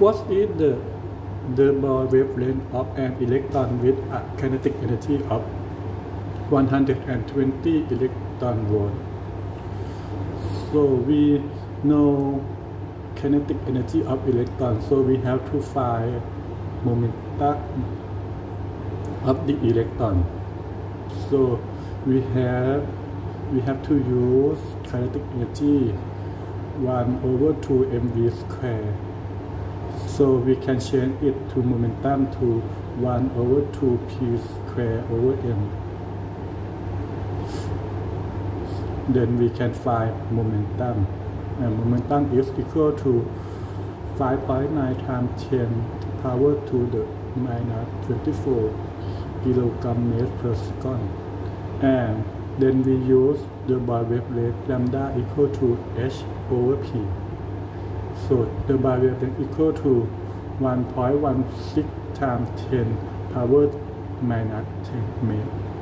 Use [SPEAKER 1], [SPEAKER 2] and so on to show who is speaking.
[SPEAKER 1] What is the Bohr wavelength of an electron with a kinetic energy of 120 electron volt? So we know kinetic energy of electron, so we have to find momentum of the electron. So we have to use kinetic energy 1/2mv². So we can change it to momentum to 1/2p²/m. Then we can find momentum, and momentum is equal to 5.9 times 10 power to the minus 24 kilogram meter per second. And then we use the Bohr wavelength lambda equal to h/p. So the Bohr wavelength equal to 1.16 times 10 power minus 10 meter.